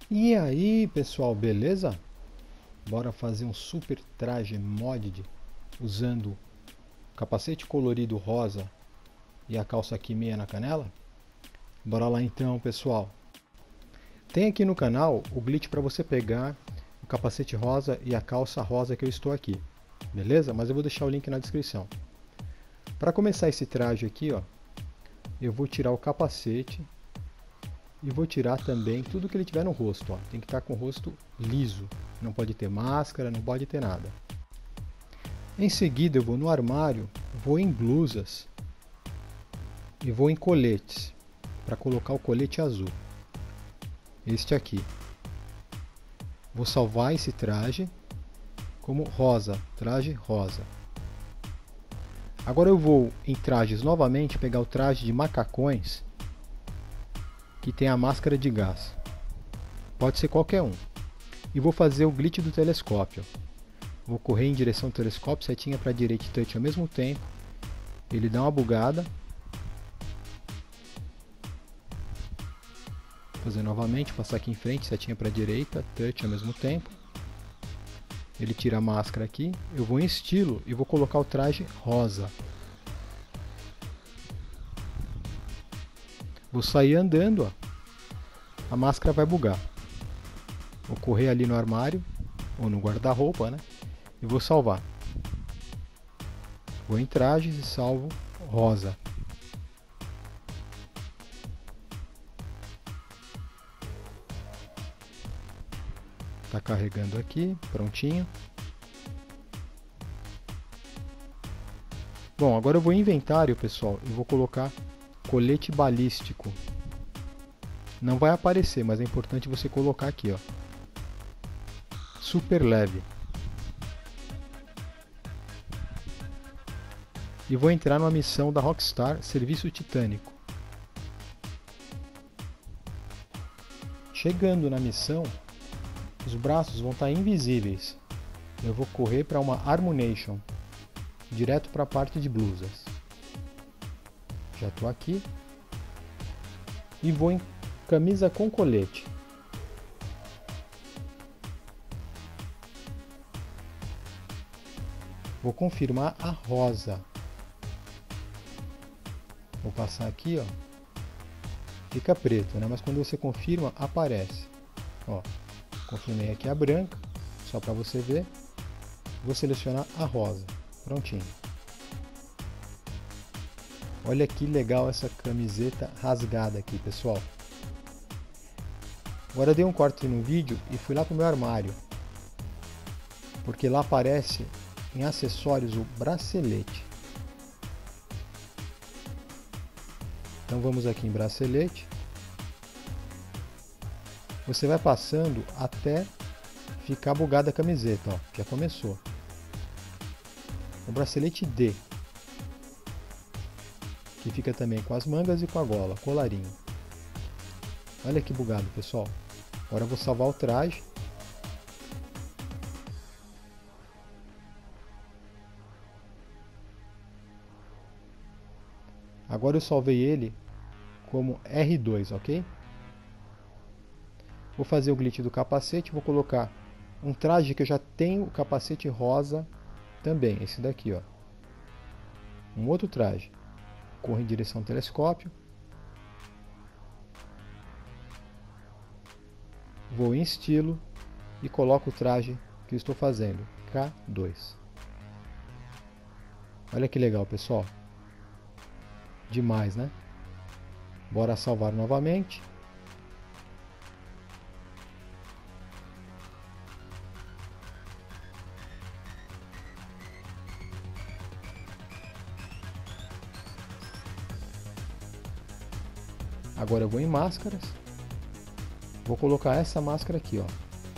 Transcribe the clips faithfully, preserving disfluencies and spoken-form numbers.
E aí, pessoal, beleza? Bora fazer um super traje modded usando capacete colorido rosa e a calça aqui meia na canela? Bora lá então, pessoal. Tem aqui no canal o glitch para você pegar o capacete rosa e a calça rosa que eu estou aqui, beleza? Mas eu vou deixar o link na descrição. Para começar esse traje aqui, ó, eu vou tirar o capacete e vou tirar também tudo que ele tiver no rosto, ó. Tem que estar com o rosto liso, não pode ter máscara, não pode ter nada. Em seguida eu vou no armário, vou em blusas e vou em coletes, para colocar o colete azul, este aqui. Vou salvar esse traje como rosa, traje rosa. Agora eu vou em trajes novamente, pegar o traje de macacões, que tem a máscara de gás. Pode ser qualquer um. E vou fazer o glitch do telescópio. Vou correr em direção ao telescópio, setinha para a direita e touch ao mesmo tempo. Ele dá uma bugada. Vou fazer novamente, passar aqui em frente, setinha para a direita, touch ao mesmo tempo. Ele tira a máscara aqui. Eu vou em estilo e vou colocar o traje rosa. Vou sair andando, ó. A máscara vai bugar. Vou correr ali no armário, ou no guarda-roupa, né? E vou salvar. Vou em trajes e salvo rosa. Tá carregando aqui, prontinho. Bom, agora eu vou em inventário, pessoal, e vou colocar colete balístico. Não vai aparecer, mas é importante você colocar aqui, ó. Super leve. E vou entrar numa missão da Rockstar, Serviço Titânico. Chegando na missão, os braços vão estar invisíveis. Eu vou correr para uma Harmonation, direto para a parte de blusas. Já estou aqui. E vou em camisa com colete. Vou confirmar a rosa. Vou passar aqui, ó. Fica preto, né? Mas quando você confirma, aparece. Ó, confirmei aqui a branca, só para você ver. Vou selecionar a rosa. Prontinho. Olha que legal essa camiseta rasgada aqui, pessoal. Agora eu dei um corte no vídeo e fui lá para o meu armário. Porque lá aparece em acessórios o bracelete. Então vamos aqui em bracelete. Você vai passando até ficar bugada a camiseta, ó. Já começou. O bracelete D, que fica também com as mangas e com a gola, colarinho. Olha que bugado, pessoal. Agora eu vou salvar o traje. Agora eu salvei ele como R dois, ok? Vou fazer o glitch do capacete, vou colocar um traje que eu já tenho o capacete rosa também, esse daqui, ó. Um outro traje. Corro em direção ao telescópio. Vou em estilo e coloco o traje que eu estou fazendo, K dois. Olha que legal, pessoal. Demais, né? Bora salvar novamente. Agora eu vou em máscaras. Vou colocar essa máscara aqui, ó.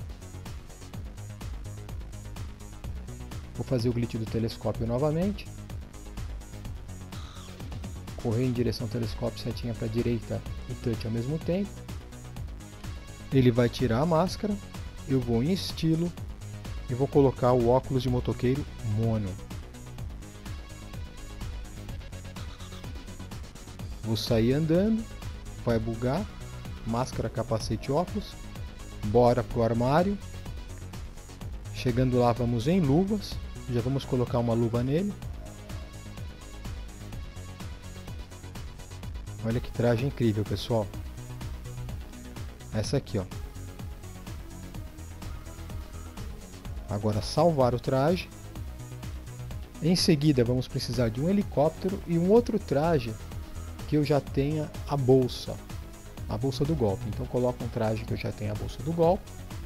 Vou fazer o glitch do telescópio novamente. Correr em direção ao telescópio, setinha para a direita e touch ao mesmo tempo. Ele vai tirar a máscara. Eu vou em estilo e vou colocar o óculos de motoqueiro mono. Vou sair andando. Vai bugar. Máscara, capacete, óculos. bora pro armário. Chegando lá, vamos em luvas. Já vamos colocar uma luva nele. Olha que traje incrível, pessoal. Essa aqui, ó. Agora salvar o traje. Em seguida vamos precisar de um helicóptero e um outro traje que eu já tenha a bolsa. A bolsa do golpe. Então coloco um traje que eu já tenha a bolsa do golpe.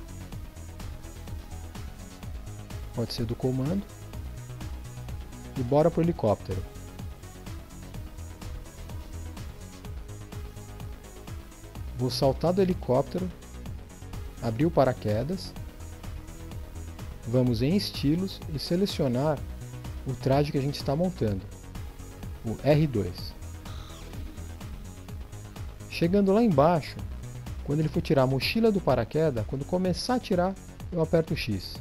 Pode ser do comando. E bora pro helicóptero. Vou saltar do helicóptero. Abrir o paraquedas. Vamos em estilos e selecionar o traje que a gente está montando. O R dois. Chegando lá embaixo, quando ele for tirar a mochila do paraquedas, quando começar a tirar, eu aperto X.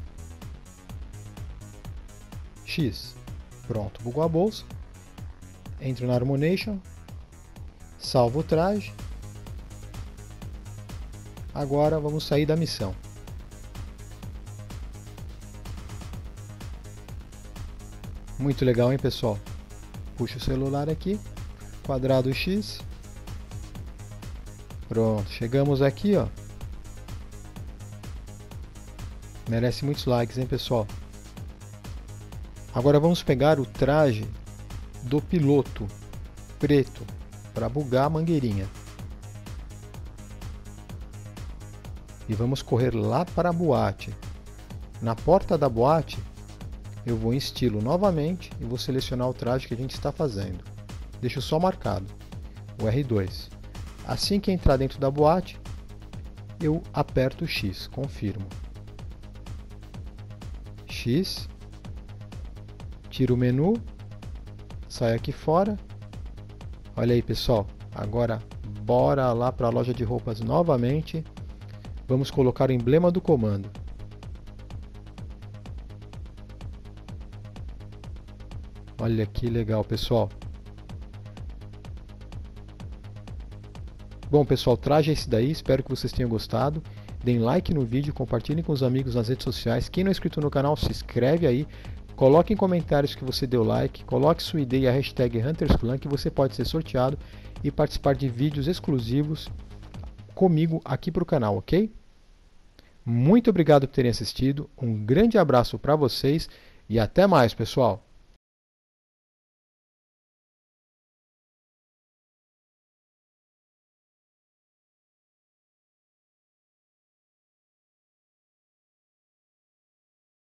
X. Pronto, bugou a bolsa. Entro na Harmonation. Salvo o traje. Agora vamos sair da missão. Muito legal, hein, pessoal? Puxa o celular aqui. Quadrado X. Pronto, chegamos aqui, ó. Merece muitos likes, hein, pessoal? Agora vamos pegar o traje do piloto preto para bugar a mangueirinha. E vamos correr lá para a boate. Na porta da boate, eu vou em estilo novamente e vou selecionar o traje que a gente está fazendo. Deixo só marcado, o R dois. Assim que entrar dentro da boate, eu aperto X, confirmo. X, tiro o menu, saio aqui fora. Olha aí, pessoal, agora bora lá para a loja de roupas novamente. Vamos colocar o emblema do comando. Olha que legal, pessoal. Bom, pessoal, o traje é esse daí. Espero que vocês tenham gostado. Deem like no vídeo, compartilhem com os amigos nas redes sociais. Quem não é inscrito no canal, se inscreve aí. Coloque em comentários que você deu like. Coloque sua ideia e a hashtag HuntersClan, que você pode ser sorteado e participar de vídeos exclusivos comigo aqui para o canal, ok? Muito obrigado por terem assistido. Um grande abraço para vocês e até mais, pessoal.